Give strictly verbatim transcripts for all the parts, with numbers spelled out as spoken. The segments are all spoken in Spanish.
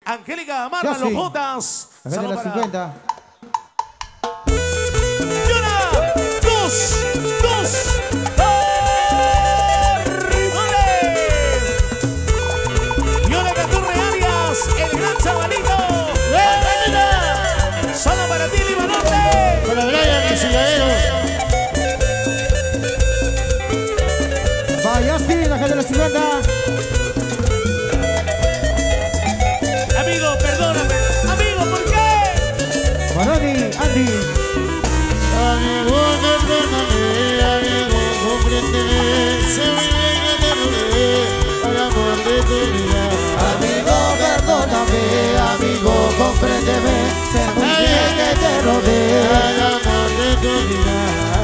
Angélica Marta, los Jotas. Acá de las cincuenta. Y una, dos, dos. Y una Caturre Arias, el gran chavalito. Solo para ti, Lima Norte. Para Brian y Ciudadero. Vaya, sí, la gente de las cincuenta. Amigo, perdóname. Amigo, ¿por qué? Baroni, Andy. Amigo, perdóname, amigo, compréndeme. Se me viene de volver al amor de tu vida. Amigo, perdóname, amigo, compréndeme. Sé muy bien que te robé. Al amor de tu vida.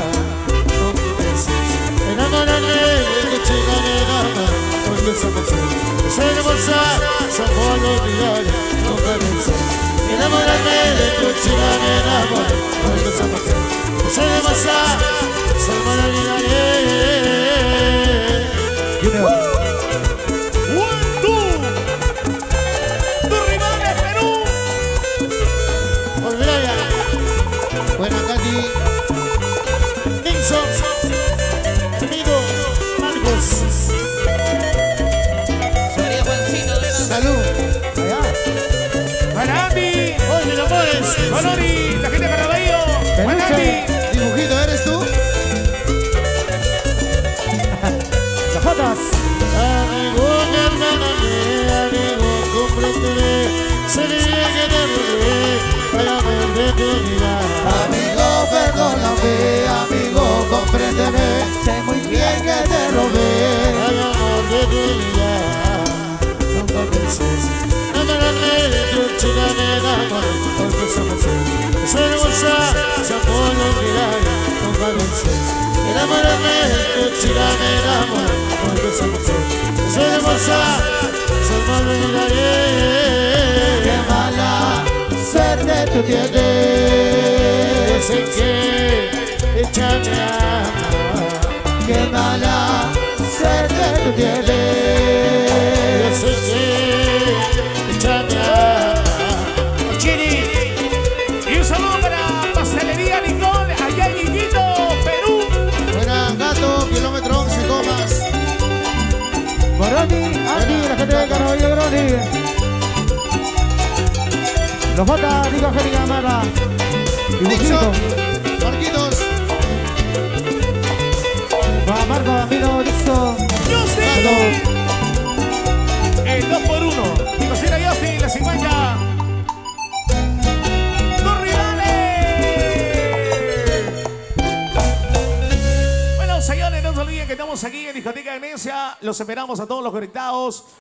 Enamórame de tu chica de dama, porque somos seres. Soy hermosa, somos los olvidables, nunca vences. Enamórame de tu chica de dama, porque somos seres. Soy hermosa, somos los olvidables. Junior. One, two. Tus rivales, Perú. Por Brian, buena Katy, Nixon, amigo Marcos. Salud. Allá. Para Andy. Hoy mis amores. Valori, la gente de Caraballo. Para Peluche. Andy. Dibujito, ¿eres tú? Las Jotas. Amigo, perdóname, amigo, compréndeme. Sé bien que te robé al amor de tu vida. Amigo, perdóname, amigo, compréndeme. Sé muy bien que te robé. Al amor de tu vida. Nunca penses. Enamórame de tu chica de dama, porque somos seres. Soy hermosa, somos los olvidables, nunca vences. Enamórame de tu chica de dama, porque somos seres. Soy hermosa, somos los olvidables. Qué mala suerte tú tienes. Yo sé que échame a Qué mala suerte tú tienes. yo sé que échame a Chiri. Y un saludo para Pastelería Nicole, allá en Iquitos, Perú. Buena gato, kilómetro once comas. Baroni, Andy, la gente de Caraballo Groni. Los Jotas, digo Angélica Marta. Dibujito. Nixon, Marquitos, Va Marco, Bambino, Dixon. Justin. El dos por uno. Mi cocina Justin, la cincuenta. ¡Tus rivales! Bueno, señores, no se olviden que estamos aquí en Discoteca Venecia. Los esperamos a todos los conectados.